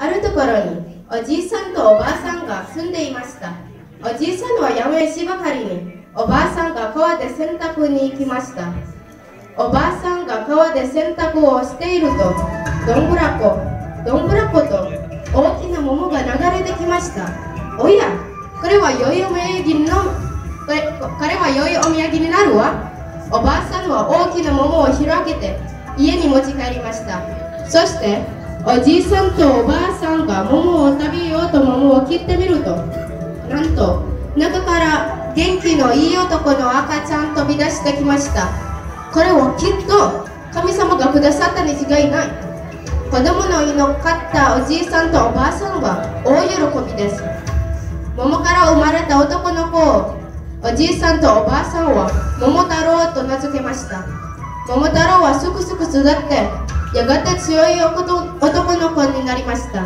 あるところにおじいさんとおばあさんが住んでいました。おじいさんは八女市ばかりに、おばあさんが川で洗濯に行きました。おばあさんが川で洗濯をしていると、どんぶらこ、どんぶらこと大きな桃が流れてきました。おや、これは良いお土産になるわ。おばあさんは大きな桃を広げて家に持ち帰りました。そしておじいさんとおばあさんが桃を食べようと桃を切ってみると、なんと中から元気のいい男の赤ちゃん飛び出してきました。これはきっと神様がくださったに違いない。子供の祈ったおじいさんとおばあさんは大喜びです。桃から生まれた男の子をおじいさんとおばあさんは桃太郎と名付けました。桃太郎はすくすく育って、やがて強い男の子になりました。